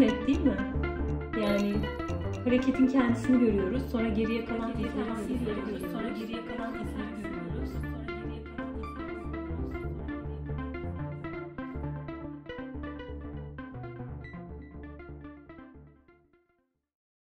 net değil mi? Yani hareketin kendisini görüyoruz, sonra geriye kalan izleri görüyoruz.